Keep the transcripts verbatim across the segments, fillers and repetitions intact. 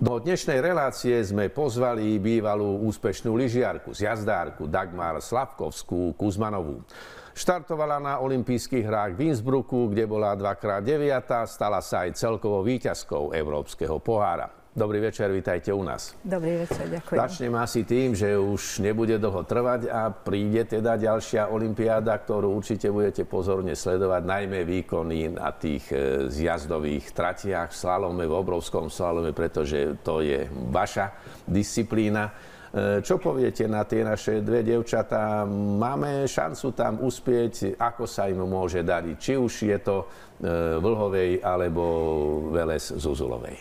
Do dnešnej relácie sme pozvali bývalú úspešnú lyžiarku, jazdárku Dagmar Slavkovskú Kuzmanovú. Štartovala na olympijských hrách v Innsbrucku, kde bola dvakrát deviata, stala sa aj celkovou víťazkou Európskeho pohára. Dobrý večer, vítajte u nás. Dobrý večer, ďakujem. Začnem asi tým, že už nebude dlho trvať a príde teda ďalšia olympiáda, ktorú určite budete pozorne sledovať, najmä výkony na tých zjazdových tratiach, v slalome, v obrovskom slalome, pretože to je vaša disciplína. Čo poviete na tie naše dve dievčatá? Máme šancu tam uspieť? Ako sa im môže dariť? Či už je to Vlhovej alebo Veles Zuzulovej?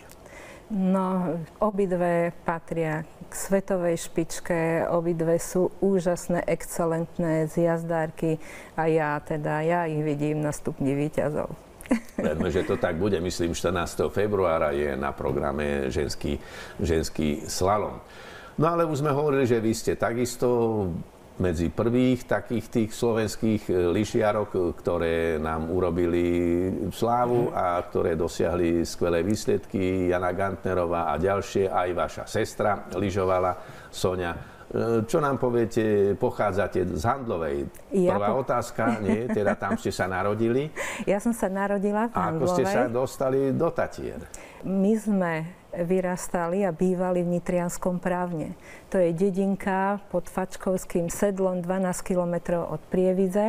No, obidve patria k svetovej špičke, obidve sú úžasné, excelentné zjazdárky a ja teda, ja ich vidím na stupni víťazov. Verme, že to tak bude. Myslím, štrnásteho februára je na programe ženský, ženský slalom. No ale už sme hovorili, že vy ste takisto medzi prvých takých tých slovenských lyžiarok, ktoré nám urobili slávu a ktoré dosiahli skvelé výsledky. Jana Gantnerová a ďalšie, aj vaša sestra lyžovala, Soňa. Čo nám poviete, pochádzate z Handlovej? Ja Prvá po... otázka, nie? Teda tam ste sa narodili. Ja som sa narodila v Handlovej. A ako ste sa dostali do Tatier? My sme vyrastali a bývali v Nitrianskom Právne. To je dedinka pod Fačkovským Sedlom, dvanásť kilometrov od Prievidze.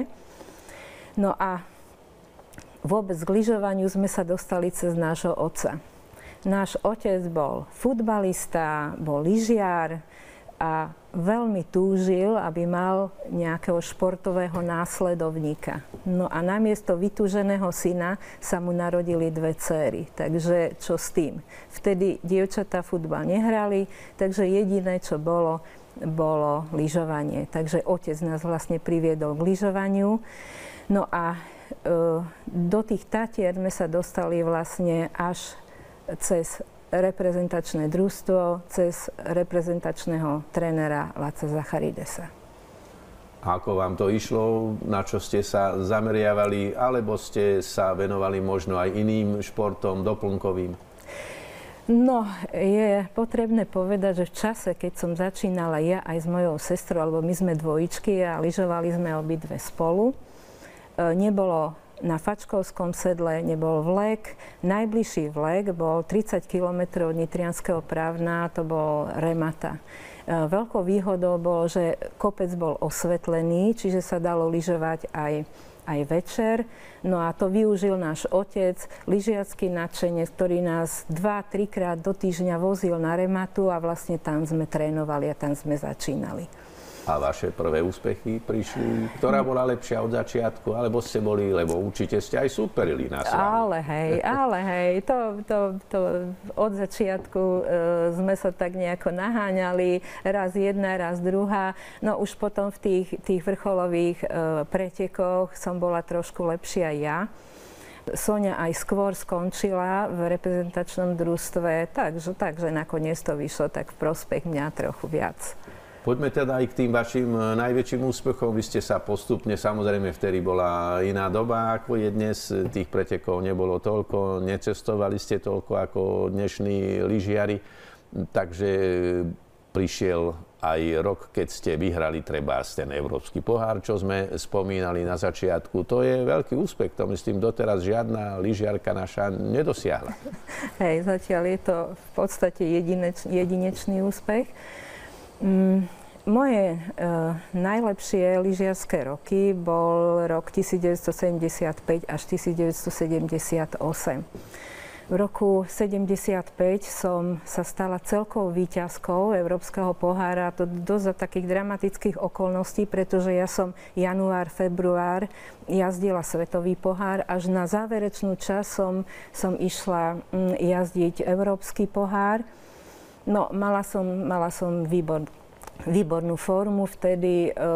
No a vôbec k lyžovaniu sme sa dostali cez nášho otca. Náš otec bol futbalista, bol lyžiar a veľmi túžil, aby mal nejakého športového následovníka. No a namiesto vytúženého syna sa mu narodili dve dcéry. Takže čo s tým? Vtedy dievčatá futbal nehrali, takže jediné, čo bolo, bolo lyžovanie. Takže otec nás vlastne priviedol k lyžovaniu. No a e, do tých Tatier sme sa dostali vlastne až cez reprezentačné družstvo, cez reprezentačného trénera Laca Zacharidesa. Ako vám to išlo? Na čo ste sa zameriavali? Alebo ste sa venovali možno aj iným športom, doplnkovým? No, je potrebné povedať, že v čase, keď som začínala ja aj s mojou sestrou, alebo my sme dvojičky a lyžovali sme obidve spolu, nebolo na Fačkovskom Sedle, nebol vlek. Najbližší vlek bol tridsať kilometrov od Nitrianskeho Právna, to bol Remata. Veľkou výhodou bolo, že kopec bol osvetlený, čiže sa dalo lyžovať aj, aj večer. No a to využil náš otec, lyžiacky nadšenec, ktorý nás dva tri krát do týždňa vozil na Rematu a vlastne tam sme trénovali a tam sme začínali. A vaše prvé úspechy prišli? Ktorá bola lepšia od začiatku? Alebo ste boli, lebo určite ste aj súperili na slávy. Ale hej, ale hej, to, to, to od začiatku e, sme sa tak nejako naháňali, raz jedna, raz druhá. No už potom v tých, tých vrcholových e, pretekoch som bola trošku lepšia ja. Soňa aj skôr skončila v reprezentačnom družstve, takže, takže nakoniec to vyšlo tak v prospech mňa trochu viac. Poďme teda aj k tým vašim najväčším úspechom. Vy ste sa postupne, samozrejme vtedy bola iná doba, ako je dnes. Tých pretekov nebolo toľko, necestovali ste toľko ako dnešní lyžiari. Takže prišiel aj rok, keď ste vyhrali trebárs ten Európsky pohár, čo sme spomínali na začiatku. To je veľký úspech, to myslím doteraz žiadna lyžiarka naša nedosiahla. Hej, zatiaľ je to v podstate jedineč, jedinečný úspech. Mm, moje e, najlepšie lyžiarske roky bol rok devätnásťsedemdesiatpäť až devätnásťsedemdesiatosem. V roku sedemdesiatpäť som sa stala celkovou víťazkou Európskeho pohára. To dosť za takých dramatických okolností, pretože ja som január, február jazdila svetový pohár. Až na záverečnú časť som, som išla mm, jazdiť Európsky pohár. No, mala som, mala som výbor, výbornú formu. Vtedy e, e,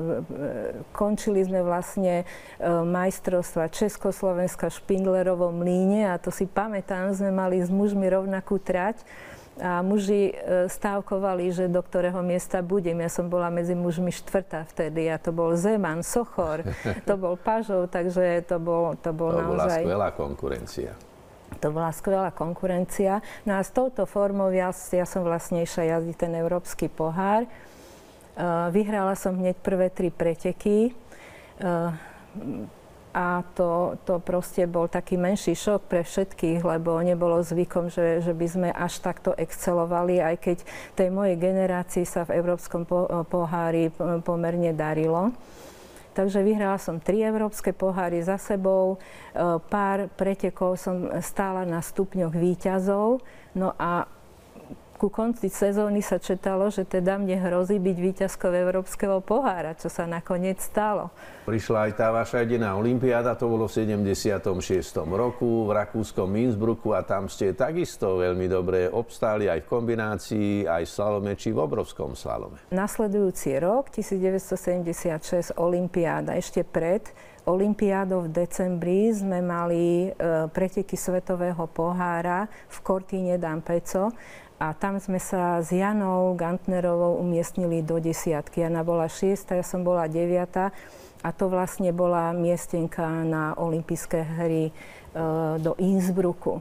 končili sme vlastne e, majstrovstva Československa v Špindlerovom Mlýne a to si pamätám, sme mali s mužmi rovnakú trať a muži e, stávkovali, že do ktorého miesta budem. Ja som bola medzi mužmi štvrtá vtedy a to bol Zeman, Sochor, to bol Pažov, takže to bol, to bol to naozaj... bola skvelá konkurencia. To bola skvelá konkurencia. No a s touto formou ja, ja som vlastne išla jazdiť ten európsky pohár. Uh, vyhrala som hneď prvé tri preteky. Uh, a to, to proste bol taký menší šok pre všetkých, lebo nebolo zvykom, že, že by sme až takto excelovali, aj keď tej mojej generácii sa v európskom pohári pomerne darilo. Takže vyhrala som tri európske poháry za sebou, pár pretekov som stála na stupňoch víťazov, no a ku konci sezóny sa čítalo, že teda mne hrozí byť víťazkou európskeho pohára, čo sa nakoniec stalo. Prišla aj tá vaša jediná olympiáda, to bolo v sedemdesiatom šiestom roku v rakúskom Innsbrucku a tam ste takisto veľmi dobre obstáli aj v kombinácii, aj v slalome či v obrovskom slalome. Nasledujúci rok, devätnásťsedemdesiatšesť, olympiáda, ešte pred olympiádou v decembri sme mali e, preteky svetového pohára v Cortine d'Ampezzo. A tam sme sa s Janou Gantnerovou umiestnili do desiatky. Jana bola šiesta, ja som bola deviata. A to vlastne bola miestenka na olympijské hry e, do Innsbrucku. E,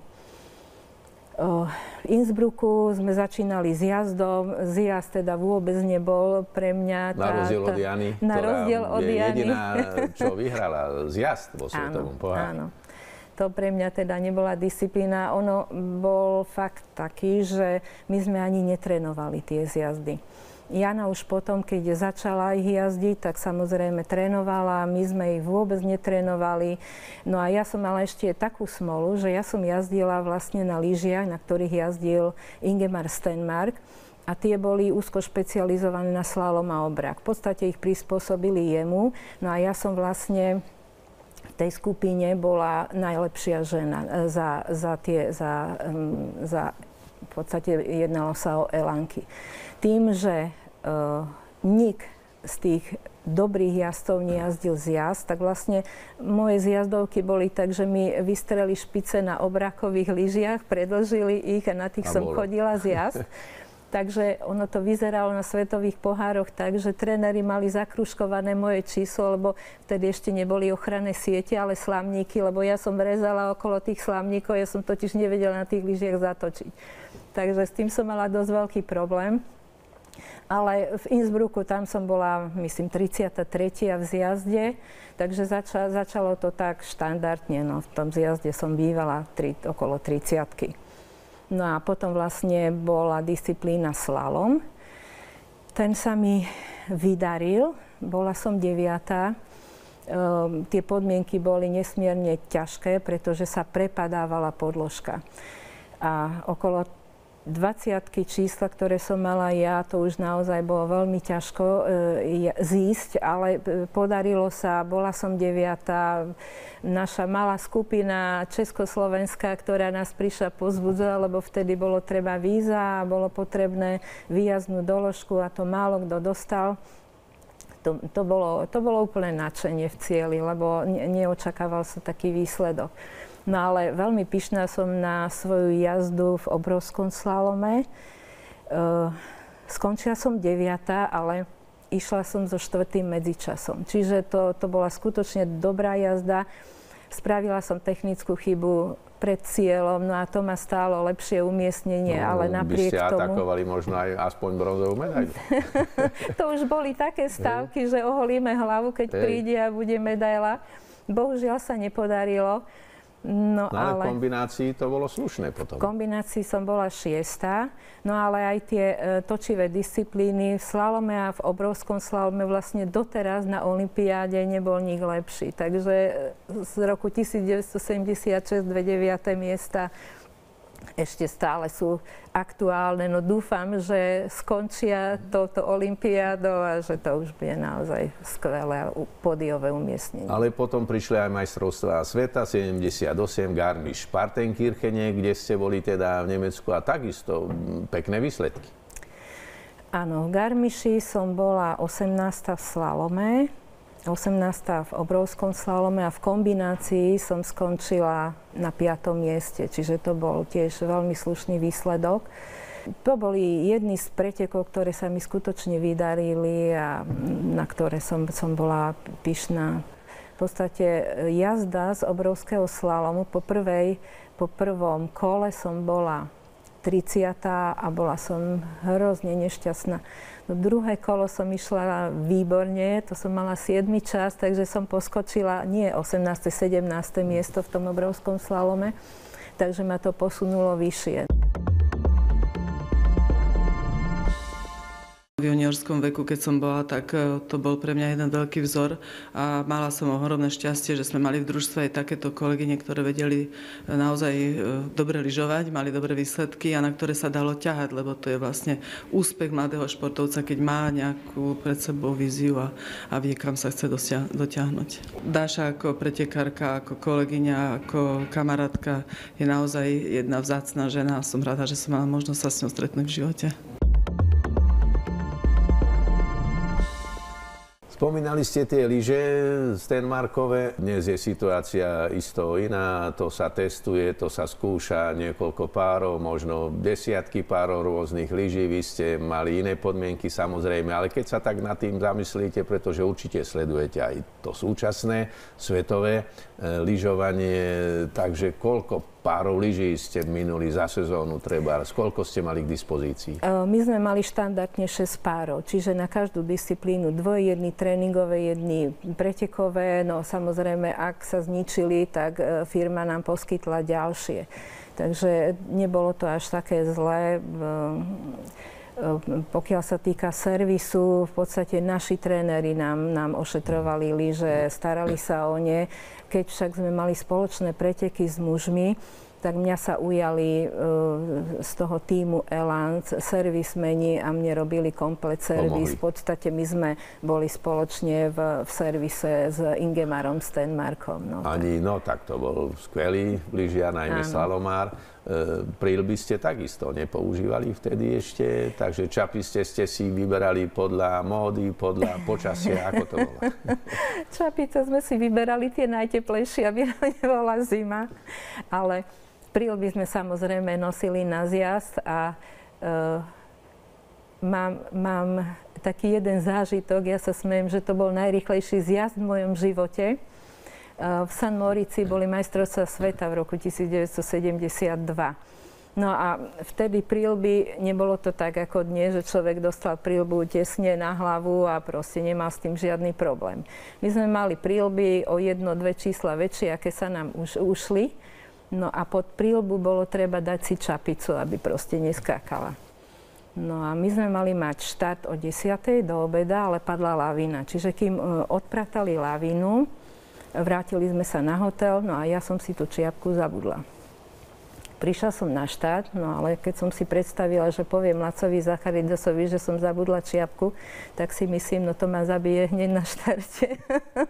v Innsbrucku sme začínali s jazdom. Zjazd teda vôbec nebol pre mňa... Tá, na rozdiel od Jany, na ktorá rozdiel od je Jany. jediná, čo vyhrala zjazd vo svetovom pohári. Áno. To pre mňa teda nebola disciplína. Ono bol fakt taký, že my sme ani netrénovali tie zjazdy. Jana už potom, keď začala ich jazdiť, tak samozrejme trénovala, my sme ich vôbec netrénovali. No a ja som mala ešte takú smolu, že ja som jazdila vlastne na lyžiach, na ktorých jazdil Ingemar Stenmark. A tie boli úzko špecializované na slalom a obrak. V podstate ich prispôsobili jemu. No a ja som vlastne v tej skupine bola najlepšia žena za, za tie, za, um, za, v podstate jednalo sa o elanky. Tým, že uh, nik z tých dobrých jazdcov nejazdil zjazd, tak vlastne moje zjazdovky boli tak, že mi vystreli špice na obrakových lyžiach, predĺžili ich a na tých a som bolo. chodila zjazd. Takže ono to vyzeralo na svetových pohároch tak, že tréneri mali zakružkované moje číslo, lebo vtedy ešte neboli ochranné siete, ale slamníky, lebo ja som rezala okolo tých slamníkov, ja som totiž nevedela na tých lyžiach zatočiť. Takže s tým som mala dosť veľký problém. Ale v Innsbrucku tam som bola, myslím, tridsiata tretia v zjazde, takže zača, začalo to tak štandardne. No, v tom zjazde som bývala tri, okolo tridsiatky. No a potom vlastne bola disciplína slalom. Ten sa mi vydaril, bola som deviata. Ehm, tie podmienky boli nesmierne ťažké, pretože sa prepadávala podložka. A okolo dvadsiatky čísla, ktoré som mala ja, to už naozaj bolo veľmi ťažko e, zísť, ale podarilo sa, bola som deviata. Naša malá skupina československá, ktorá nás prišla pozbudzovať, lebo vtedy bolo treba víza a bolo potrebné výjazdnú doložku a to málo kto dostal. To, to, bolo, to bolo úplne nadšenie v cieli, lebo ne, neočakával sa taký výsledok. No ale veľmi pyšná som na svoju jazdu v obrovskom slalome. E, skončila som deviata, ale išla som so štvrtým medzičasom. Čiže to, to bola skutočne dobrá jazda. Spravila som technickú chybu pred cieľom, no a to ma stálo lepšie umiestnenie, no, ale napriek tomu... By ste atakovali možno aj aspoň bronzovú medailu. To už boli také stávky, že oholíme hlavu, keď Hej. príde a bude medaila. Bohužiaľ sa nepodarilo. No, no ale, ale v kombinácii to bolo slušné potom. V kombinácii som bola šiesta, no ale aj tie e, točivé disciplíny v slalome a v obrovskom slalome vlastne doteraz na olympiáde nebol nik lepší. Takže z roku devätnásťsedemdesiatšesť dve deviate miesta ešte stále sú aktuálne. No dúfam, že skončia touto olympiádou a že to už bude naozaj skvelé pódiové umiestnenie. Ale potom prišli aj majstrovstvá sveta sedemdesiatosem Garmisch-Partenkirchene, kde ste boli teda v Nemecku a takisto pekné výsledky. Áno, v Garmiši som bola osemnásta v slalome, osemnásta v obrovskom slalome a v kombinácii som skončila na piatom mieste, čiže to bol tiež veľmi slušný výsledok. To boli jedny z pretekov, ktoré sa mi skutočne vydarili a na ktoré som, som bola pyšná. v podstate jazda z obrovského slalomu. Po, prvej, po prvom kole som bola tridsiata a bola som hrozne nešťastná. No, druhé kolo som išla výborne, to som mala siedmy čas, takže som poskočila nie osemnáste sedemnáste miesto v tom obrovskom slalome, takže ma to posunulo vyššie. V juniorskom veku, keď som bola, tak to bol pre mňa jeden veľký vzor a mala som ohromné šťastie, že sme mali v družstve aj takéto kolegyne, ktoré vedeli naozaj dobre lyžovať, mali dobré výsledky a na ktoré sa dalo ťahať, lebo to je vlastne úspech mladého športovca, keď má nejakú pred sebou víziu a, a vie, kam sa chce dosia- dotiahnuť. Dáša ako pretekárka, ako kolegyňa, ako kamarátka je naozaj jedna vzácna žena a som rada, že som mala možnosť sa s ňou stretnúť v živote. Spomínali ste tie lyže Stenmarkové. Dnes je situácia isto iná. To sa testuje, to sa skúša niekoľko párov, možno desiatky párov rôznych lyží. Vy ste mali iné podmienky samozrejme, ale keď sa tak nad tým zamyslíte, pretože určite sledujete aj to súčasné svetové e, lyžovanie, takže koľko párov lyží ste minuli za sezónu treba? Koľko ste mali k dispozícii? My sme mali štandardne šesť párov, čiže na každú disciplínu dvoje, jedny tréningové, jedny pretekové. No samozrejme, ak sa zničili, tak firma nám poskytla ďalšie. Takže nebolo to až také zlé. Pokiaľ sa týka servisu, v podstate naši tréneri nám, nám ošetrovali lyže, starali sa o ne. Keď však sme mali spoločné preteky s mužmi, tak mňa sa ujali uh, z toho tímu Elan servismeni a mne robili komplet servis. V podstate my sme boli spoločne v, v servise s Ingemarom Stenmarkom. No, Ani, no tak to bol skvelý lyžiar, najmä áno. Slalomár. E, príľby ste takisto nepoužívali vtedy ešte, takže čapice ste si vyberali podľa módy, podľa počasia, ako to bolo? Čapice sme si vyberali tie najteplejšie, aby nebola zima, ale príľby sme samozrejme nosili na zjazd a e, mám, mám taký jeden zážitok, ja sa smejem, že to bol najrýchlejší zjazd v mojom živote. V San Morici boli majstrovstvá sveta v roku devätnásťsedemdesiatdva. No a vtedy príľby, nebolo to tak ako dnes, že človek dostal príľbu tesne na hlavu a proste nemal s tým žiadny problém. My sme mali príľby o jedno, dve čísla väčšie, aké sa nám už ušli. No a pod príľbu bolo treba dať si čapicu, aby proste neskákala. No a my sme mali mať štart o desiatej do obeda, ale padla lavína. Čiže kým odpratali lavínu, vrátili sme sa na hotel, no a ja som si tú čiapku zabudla. Prišla som na štát, no ale keď som si predstavila, že poviem Lacovi Zacharidasovi, že som zabudla čiapku, tak si myslím, no to ma zabije hneď na štarte.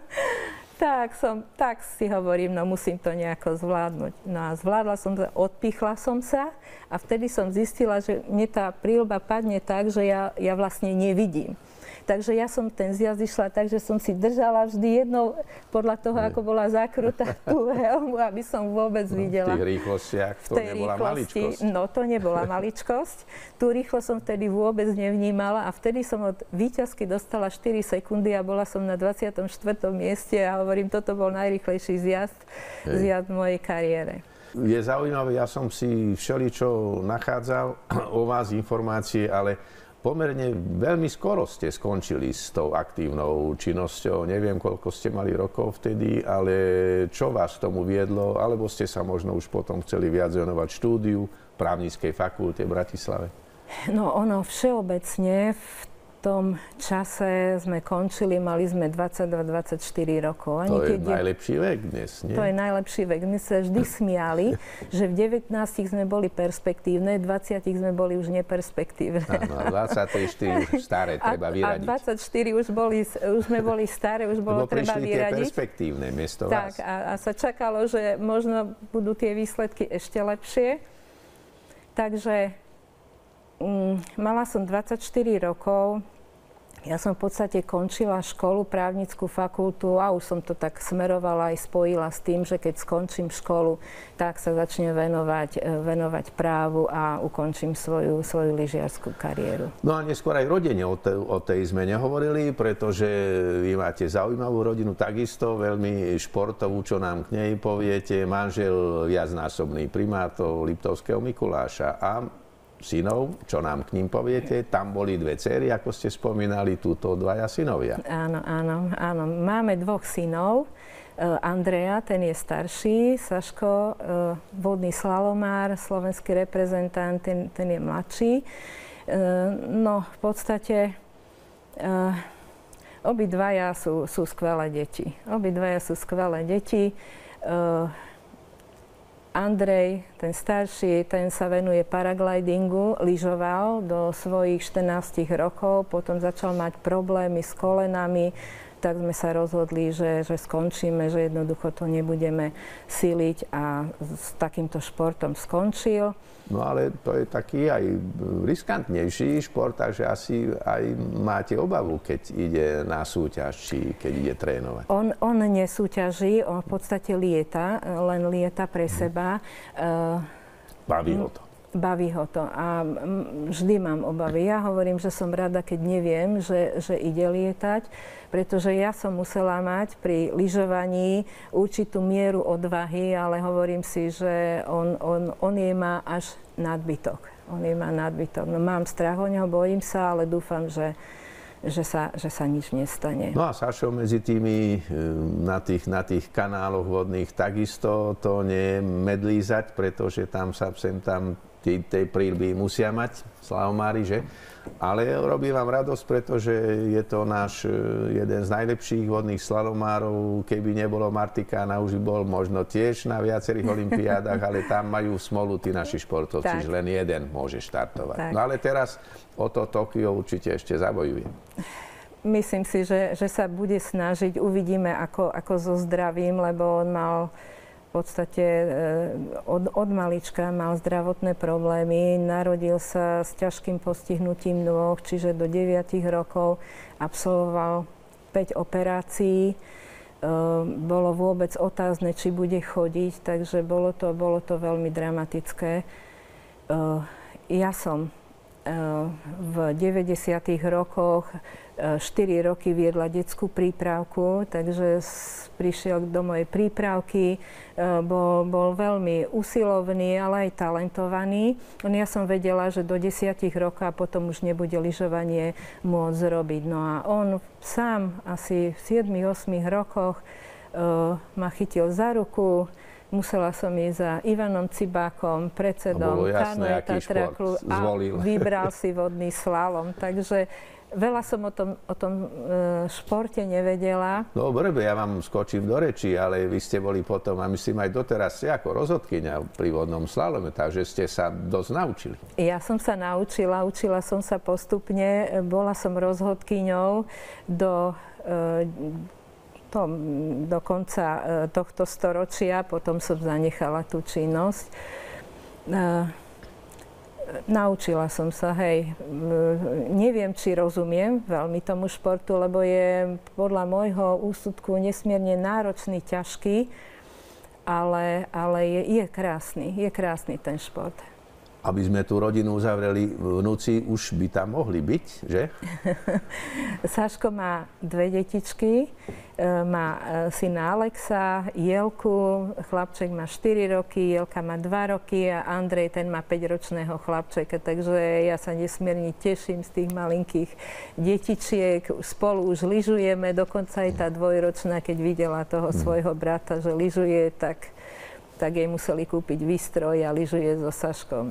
tak, som, tak si hovorím, no musím to nejako zvládnuť. No a zvládla som to, odpichla som sa a vtedy som zistila, že mne tá príľba padne tak, že ja, ja vlastne nevidím. Takže ja som ten zjazd išla tak, že som si držala vždy jednou, podľa toho, ako bola zakrutá tú helmu, aby som vôbec videla. V tých rýchlostiach to nebola maličkosť. No, to nebola maličkosť. Tú rýchlosť som vtedy vôbec nevnímala a vtedy som od víťazky dostala štyri sekundy a bola som na dvadsiatom štvrtom mieste a hovorím, toto bol najrýchlejší zjazd, zjazd v mojej kariére. Je zaujímavé, ja som si všeličo nachádzal o vás informácie, ale pomerne veľmi skoro ste skončili s tou aktívnou činnosťou. Neviem, koľko ste mali rokov vtedy, ale čo vás tomu viedlo? Alebo ste sa možno už potom chceli viac venovať štúdiu v právnickej fakulte v Bratislave? No ono všeobecne v tom čase sme končili, mali sme dvadsaťdva dvadsaťštyri rokov. Ani to je keď najlepší vek dnes, nie? To je najlepší vek. My sa vždy smiali, že v devätnástich sme boli perspektívne, v dvadsiatich sme boli už neperspektívne. Áno, a dvadsaťštyri už staré treba vyradiť. A dvadsaťštyri už, boli, už sme boli staré, už bolo Lebo treba vyradiť. Lebo prišli tie perspektívne miesto vás. Tak, a, a sa čakalo, že možno budú tie výsledky ešte lepšie. Takže mm, mala som dvadsaťštyri rokov. Ja som v podstate končila školu, právnickú fakultu a už som to tak smerovala aj spojila s tým, že keď skončím školu, tak sa začnem venovať, venovať právu a ukončím svoju, svoju lyžiarsku kariéru. No a neskôr aj rodine o, te, o tej sme nehovorili, pretože vy máte zaujímavú rodinu takisto, veľmi športovú, čo nám k nej poviete. Manžel viacnásobný primátor Liptovského Mikuláša a synov, čo nám k ním poviete. Tam boli dve dcery, ako ste spomínali, túto dvaja synovia. Áno, áno, áno. Máme dvoch synov. Andreja, ten je starší, Saško, vodný slalomár, slovenský reprezentant, ten, ten je mladší. No, v podstate obidvaja sú, sú skvelé deti. Obidvaja sú skvelé deti. Andrej, ten starší, ten sa venuje paraglidingu, lyžoval do svojich štrnástich rokov, potom začal mať problémy s kolenami, tak sme sa rozhodli, že, že skončíme, že jednoducho to nebudeme siliť a s takýmto športom skončil. No ale to je taký aj riskantnejší šport, takže asi aj máte obavu, keď ide na súťaž, či keď ide trénovať. On, on nesúťaží, on v podstate lieta, len lieta pre seba. Baví ho to. Baví ho to a vždy mám obavy. Ja hovorím, že som rada, keď neviem, že, že ide lietať, pretože ja som musela mať pri lyžovaní určitú mieru odvahy, ale hovorím si, že on, on, on je má až nadbytok. On je má nadbytok. No, mám strach o neho, bojím sa, ale dúfam, že Že sa, že sa nič nestane. No a Sašo medzi tými na tých, na tých kanáloch vodných takisto to nie medlízať, pretože tam sa sem tam tí, tej príľby musia mať slavomári, že? Ale robí vám radosť, pretože je to náš jeden z najlepších vodných slalomárov. Keby nebolo Martikána, už by bol možno tiež na viacerých olympiádach, ale tam majú smolu tí naši športovci, že len jeden môže štartovať. Tak. No ale teraz o to Tokio určite ešte zabojuje. Myslím si, že, že sa bude snažiť. Uvidíme, ako, ako so zdravím, lebo on mal v podstate od, od malička mal zdravotné problémy. Narodil sa s ťažkým postihnutím nôh, čiže do deviatich rokov absolvoval päť operácií. Bolo vôbec otázne, či bude chodiť, takže bolo to, bolo to veľmi dramatické. Ja som v deväťdesiatych rokoch štyri roky viedla detskú prípravku, takže prišiel do mojej prípravky, bol, bol veľmi usilovný, ale aj talentovaný. Ja som vedela, že do desiatich rokov a potom už nebude lyžovanie môcť robiť. No a on sám asi v siedmich ôsmich rokoch ma chytil za ruku. Musela som ísť za Ivanom Cibákom, predsedom Canoe Tatraklu a vybral si vodný slalom. Takže veľa som o tom, o tom športe nevedela. No dobre, ja vám skočím do reči, ale vy ste boli potom, a myslím aj doteraz ste ako rozhodkyňa pri vodnom slalome, takže ste sa dosť naučili. Ja som sa naučila, učila som sa postupne. Bola som rozhodkyňou do To, do konca tohto storočia, potom som zanechala tú činnosť. Naučila som sa, hej, neviem, či rozumiem veľmi tomu športu, lebo je podľa môjho úsudku nesmierne náročný, ťažký, ale, ale je, je krásny, je krásny ten šport. Aby sme tú rodinu uzavreli, vnúci už by tam mohli byť, že? Saško má dve detičky, má syna Alexa, Jelku, chlapček má štyri roky, Jelka má dva roky a Andrej, ten má päťročného chlapčeka, takže ja sa nesmierne teším z tých malinkých detičiek, spolu už lyžujeme, dokonca aj tá dvojročná, keď videla toho svojho brata, že lyžuje, tak, tak jej museli kúpiť výstroj a lyžuje so Saškom.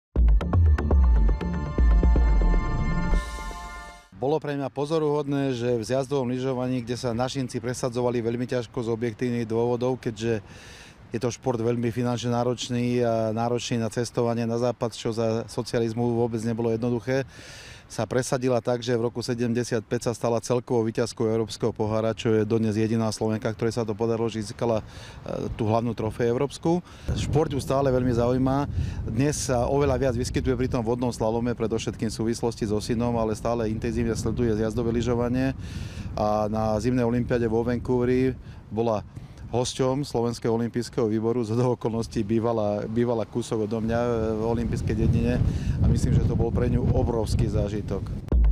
Bolo pre mňa pozoruhodné, že v zjazdovom lyžovaní, kde sa našinci presadzovali veľmi ťažko z objektívnych dôvodov, keďže Je to šport veľmi finančne náročný a náročný na cestovanie na západ, čo za socializmu vôbec nebolo jednoduché. Sa presadila tak, že v roku sedemdesiatpäť sa stala celkovou víťazkou Európskeho pohára, čo je dodnes jediná Slovenka, ktorej sa to podarilo, že získala tú hlavnú trofej európsku. Šport ju stále veľmi zaujíma. Dnes sa oveľa viac vyskytuje pri tom vodnom slalome, predovšetkým v súvislosti so synom, ale stále intenzívne sleduje zjazdové lyžovanie. A na zimnej olympiáde vo Vancouveri bola hosťom Slovenského olympijského výboru, z okolností bývala, bývala kúsok odo mňa v olympijskej dedine a myslím, že to bol pre ňu obrovský zážitok.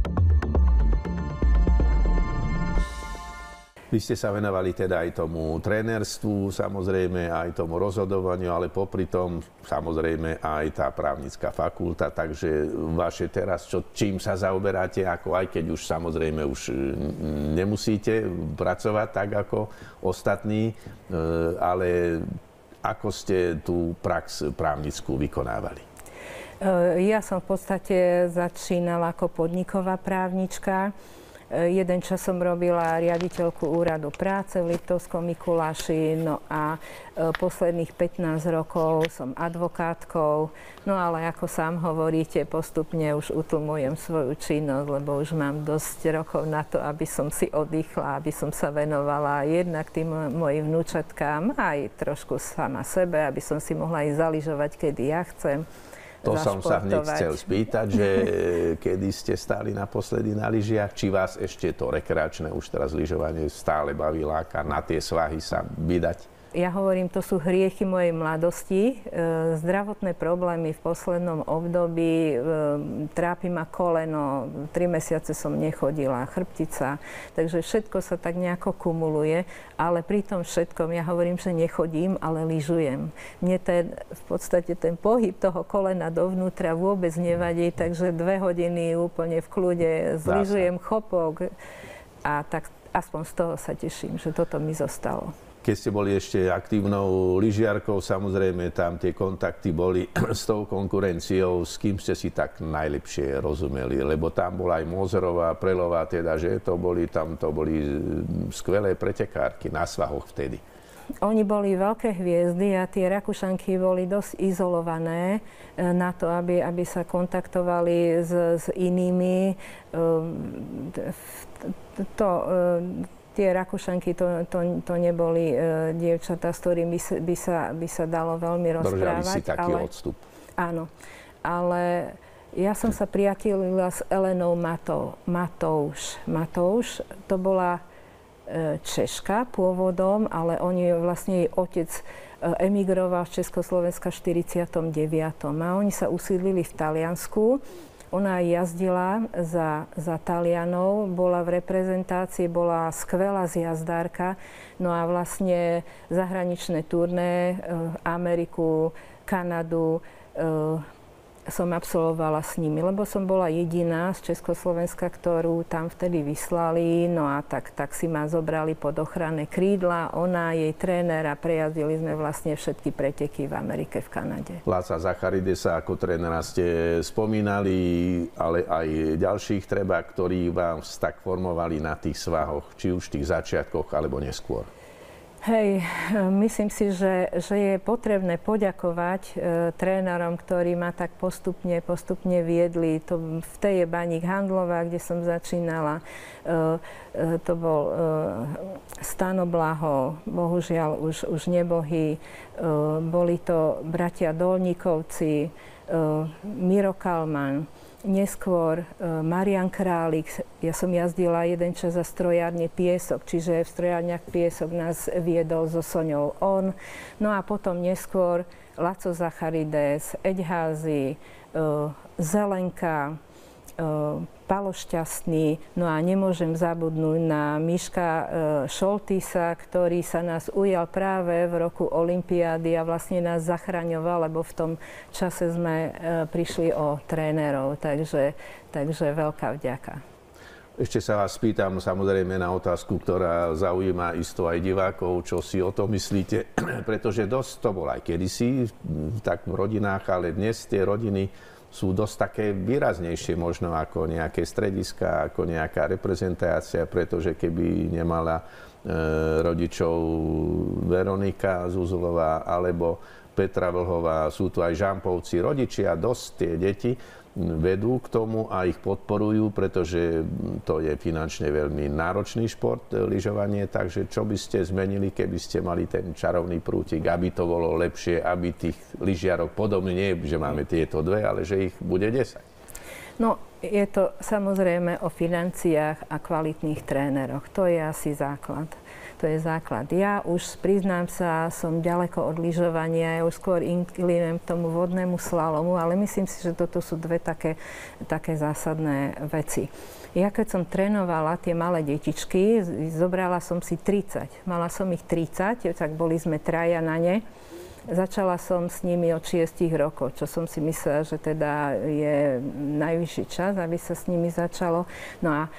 Vy ste sa venovali teda aj tomu trénerstvu, samozrejme aj tomu rozhodovaniu, ale popri tom samozrejme aj tá právnická fakulta, takže vaše teraz, čo, čím sa zaoberáte, ako aj keď už samozrejme už nemusíte pracovať tak ako ostatní, ale ako ste tú prax právnickú vykonávali? Ja som v podstate začínala ako podniková právnička. Jeden čas som robila riaditeľku úradu práce v Liptovskom Mikuláši, no a posledných pätnásť rokov som advokátkou. No ale ako sám hovoríte, postupne už utlmujem svoju činnosť, lebo už mám dosť rokov na to, aby som si oddychla, aby som sa venovala jednak tým mojim vnúčatkám, aj trošku sama sebe, aby som si mohla aj zaližovať, kedy ja chcem. To som sa hneď chcel spýtať, že kedy ste stáli naposledy na lyžiach, či vás ešte to rekreačné, už teraz lyžovanie stále baví, láka na tie svahy sa vydať? Ja hovorím, to sú hriechy mojej mladosti. E, zdravotné problémy v poslednom období, e, trápi ma koleno, tri mesiace som nechodila, chrbtica, takže všetko sa tak nejako kumuluje, ale pri tom všetkom ja hovorím, že nechodím, ale lyžujem. Mne ten, v podstate ten pohyb toho kolena dovnútra vôbec nevadí, takže dve hodiny úplne v kľude zlyžujem chopok a tak aspoň z toho sa teším, že toto mi zostalo. Keď ste boli ešte aktívnou lyžiarkou, samozrejme tam tie kontakty boli s tou konkurenciou, s kým ste si tak najlepšie rozumeli, lebo tam bola aj Mozerová, Prelová, teda, že to boli, tam to boli skvelé pretekárky na svahoch vtedy. Oni boli veľké hviezdy a tie Rakúšanky boli dosť izolované na to, aby, aby sa kontaktovali s, s inými. To, Tie Rakúšanky, to, to, to neboli uh, dievčatá, s ktorými by sa, by sa dalo veľmi rozprávať. Držali si taký ale, odstup. Áno, ale ja som sa priatelila s Elenou Matou, Matouš. Matouš, to bola uh, Češka pôvodom, ale oni, vlastne jej otec uh, emigroval z Československa v štyridsiatom deviatom A oni sa usídlili v Taliansku. Ona jazdila za, za Talianov, bola v reprezentácii, bola skvelá zjazdárka. No a vlastne zahraničné turné, Ameriku, Kanadu, som absolvovala s nimi, lebo som bola jediná z Československa, ktorú tam vtedy vyslali, no a tak, tak si ma zobrali pod ochranné krídla, ona, jej tréner a prejazdili sme vlastne všetky preteky v Amerike, v Kanade. Láca Zacharidesa ako trénera ste spomínali, ale aj ďalších treba, ktorí vám tak formovali na tých svahoch, či už v tých začiatkoch, alebo neskôr. Hej, myslím si, že, že je potrebné poďakovať e, trénerom, ktorí ma tak postupne, postupne viedli. To, v tej je Baník Handlová, kde som začínala. E, e, to bol e, Stano Blaho, bohužiaľ už, už nebohý. E, boli to bratia Dolníkovci, e, Miro Kalman. Neskôr uh, Marian Králik, ja som jazdila jeden čas za strojárne Piesok, čiže v strojárniach Piesok nás viedol so Soňou on. No a potom neskôr Laco Zacharides, Eďházy, uh, Zelenka, uh, Palo Šťastný, no a nemôžem zabudnúť na Miška uh, Šoltisa, ktorý sa nás ujal práve v roku olympiády a vlastne nás zachraňoval, lebo v tom čase sme uh, prišli o trénerov, takže, takže veľká vďaka. Ešte sa vás spýtam samozrejme na otázku, ktorá zaujíma isto aj divákov, čo si o tom myslíte, pretože dosť to bol aj kedysi, tak v rodinách, ale dnes tie rodiny sú dosť také výraznejšie možno ako nejaké strediska, ako nejaká reprezentácia, pretože keby nemala rodičov Veronika Zuzulová alebo Petra Vlhová, sú tu aj Žampovci. Rodičia dosť tie deti vedú k tomu a ich podporujú, pretože to je finančne veľmi náročný šport, lyžovanie, takže čo by ste zmenili, keby ste mali ten čarovný prútik, aby to bolo lepšie, aby tých lyžiarov podobne, nie, že máme tieto dve, ale že ich bude desať. No, je to samozrejme o financiách a kvalitných tréneroch. To je asi základ. To je základ. Ja už, priznám sa, som ďaleko od lyžovania, ja už skôr inklinujem k tomu vodnému slalomu, ale myslím si, že toto sú dve také, také zásadné veci. Ja keď som trénovala tie malé detičky, zobrala som si tridsať. Mala som ich tridsať, tak boli sme traja na ne. Začala som s nimi od šiestich rokov, čo som si myslela, že teda je najvyšší čas, aby sa s nimi začalo. No a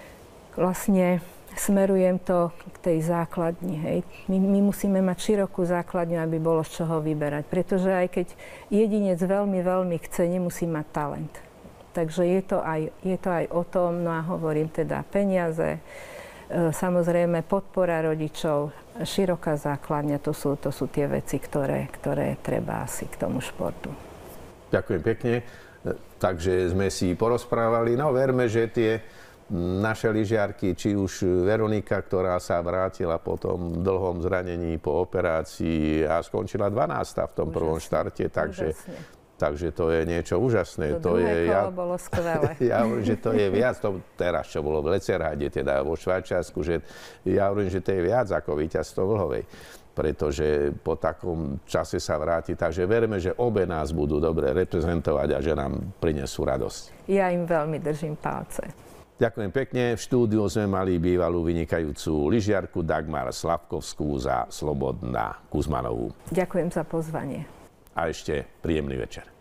vlastne smerujem to k tej základni. Hej. My, my musíme mať širokú základňu, aby bolo z čoho vyberať. Pretože aj keď jedinec veľmi, veľmi chce, nemusí mať talent. Takže je to aj, je to aj o tom, no a hovorím teda peniaze, e, samozrejme podpora rodičov, široká základňa, to sú, to sú tie veci, ktoré, ktoré treba asi k tomu športu. Ďakujem pekne. Takže sme si porozprávali. No verme, že tie naše lyžiarky, či už Veronika, ktorá sa vrátila po tom dlhom zranení, po operácii a skončila dvanásta v tom úžasne, prvom štarte, takže, takže to je niečo úžasné. To, to druhé je, kolo ja, bolo skvelé. Ja hovorím, že to je viac, to teraz, čo bolo v Lecerhade, teda vo Švajčiarsku, že ja hovorím, že to je viac ako víťazstvo Vlhovej, pretože po takom čase sa vráti. Takže veríme, že obe nás budú dobre reprezentovať a že nám prinesú radosť. Ja im veľmi držím palce. Ďakujem pekne. V štúdiu sme mali bývalú vynikajúcu lyžiarku Dagmar Slavkovskú za Slobodná Kuzmanovú. Ďakujem za pozvanie. A ešte príjemný večer.